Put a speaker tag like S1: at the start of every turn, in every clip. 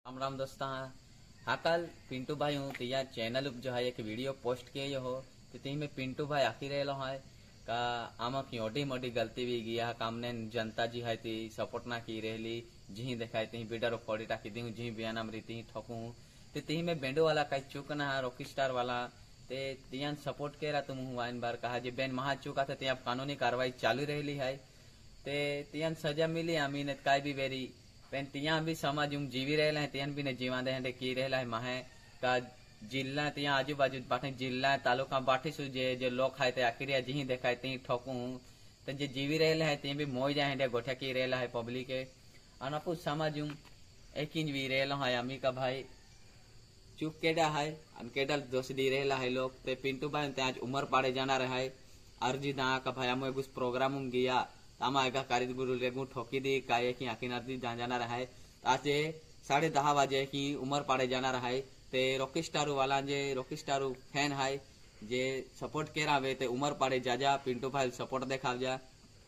S1: राम राम दोस्ता। हाँ कल पिंटू भाई हूँ तो यार चैनल जो है एक वीडियो पोस्ट किए हो तो ती में पिंटू भाई आखिर रहे है का आम की ओडी मोटी गलती भी गया काम ने जनता जी है ती सपोर्ट ना की रही जी देखाई ती वीडियो फोड़ी टाकी दी जी बयान रीति ठोकू तो ती में बेंडो वाला कई चूक ना रॉकी स्टार वाला ते तियान सपोर्ट केरा तुम हुआ इन बार कहा जे बेन महा चूका थे तिया कानूनी कार्रवाई चालू रही है ते तियान सजा मिली अमी ने काय भी बेरी पेन तिया भी समाज जीवी रहे हैं तियान भी ने जीवा दे की रहे है माहे का जिला तिया आजू बाजू बाटे जिला तालुका बाटे सु जे लोग खाए थे आखिर जी देखाए ती ठोकू तो जे जीवी रहे हैं ती भी मोई जाए गोठा की रहे है पब्लिक के अनपु समाज एक इंच भी रहे है अमी का भाई चुप केडा है अन केडा दोष दी रहे है लोग ते पिंटू भाई ते आज उमर पाड़े जाना रहा है अर्जी दा का भाई हम कुछ प्रोग्राम गया तामा आएगा कारीगुरु रेगू ठोकी दी काय की आखिर अर्जी जहाँ जाना रहा है आज 10:30 बजे की उमर पाड़े जाना रहा है ते रॉकी स्टार वाला जे रॉकी स्टार फैन है जे सपोर्ट केरा वे ते उमर पाड़े जा पिंटू भाई सपोर्ट देखा जा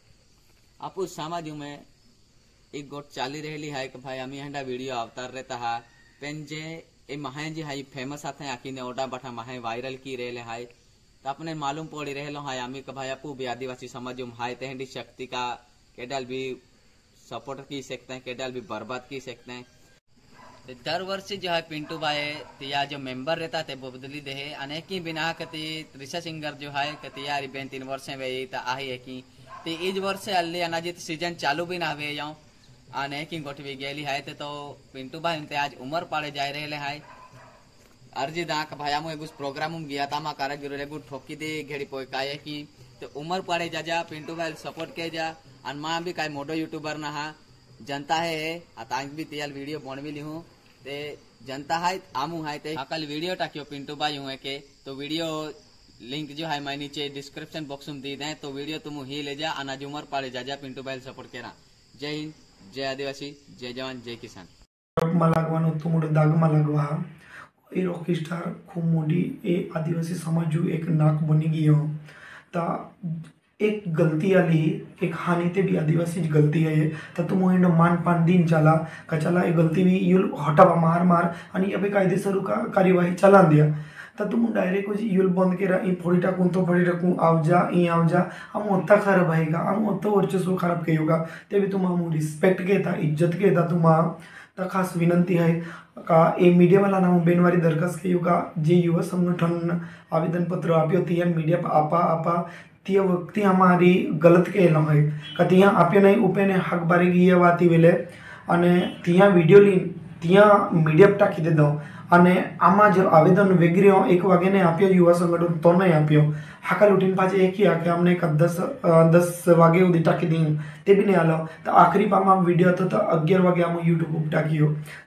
S1: आपू समाज में एक गोट चाली रही है कि भाई अमी हंडा वीडियो अवतार रहता है पेन जे ए माहे जी हाई फेमस आते आखिर ने ओडा बठा माहे वायरल की रहे है तो अपने मालूम पड़ी रहे है अमी का भाई अपू भी आदिवासी समाज हाय तेहडी शक्ति का केडल भी सपोर्ट की सकते हैं केडल भी बर्बाद की सकते हैं तो दर वर्ष जो है पिंटू भाई तिया जो मेंबर रहता थे वो बदली दे अनेक ही बिना कति ऋषा सिंगर जो है कतियारी बेन 3 वर्ष वे तो आई है कि इस वर्ष अल्ली अनाजित सीजन चालू भी ना हुए जाऊँ अनेक ही गोठवी गेली है तो पिंटू भाई आज उमर पाड़े जा रहे है अर्जी दाक भाई हम कुछ प्रोग्राम गया था मा कारागिर रेगू ठोकी दे घेड़ी पोई काय की तो उमर पड़े जा पिंटू भाई सपोर्ट के जा अन मां भी काय मोडो यूट्यूबर ना हा जनता है आज भी तियाल वीडियो बन भी ली हूँ ते जनता है आमू है ते कल वीडियो टाकियो पिंटू भाई हूँ के तो वीडियो लिंक जो है मैं नीचे डिस्क्रिप्शन बॉक्स में दी दें तो वीडियो तुम ही ले जा अनाज उमर पाड़े जा पिंटू भाई सपोर्ट केरा। जय हिंद, जय आदिवासी, जय जवान, जय किसान।
S2: ए रॉकी स्टार खूब मोटी ए आदिवासी समाज एक नाक बनी गई हो ता एक गलती आली एक हानि ते भी आदिवासी गलती है तो तुम मान पान दिन चला का चला ये गलती भी युल हटावा मार मार आणि अबे कायदेसर का कार्यवाही चला दिया तो तुम डायरेक्ट युल बंद केरा ई फोड़ी टाकूं तो फोड़ी टाकूं आव जा हम ओत्ता खराब आएगा हम ओत्ता वर्चस्व खराब के होगा ते भी तुम हम रिस्पेक्ट घेता इज्जत घेता तुम्हा तर खास विनंती है का ए मीडिया वाला नाम बेनवारी दरखास्त के युगा जे युवा संगठन आवेदन पत्र आप्यो तिया मीडिया आपा तिया व्यक्ति हमारी गलत के है का तिया आप्यो नहीं उपे ने हक बारी गया वाती वेले अने तिया वीडियो ली तिया मीडिया टाकी दे दो अने आमा जो आवेदन वगैरह 1 वागे ने आप्यो युवा संगठन तो नहीं आप्यो हाका लुटीन पाचे एक ही आके हमने 10 वागे उदी टाकी दी ते भी नहीं आलो तो आखिरी पामा वीडियो तो 11 वागे हम यूट्यूब टाकियो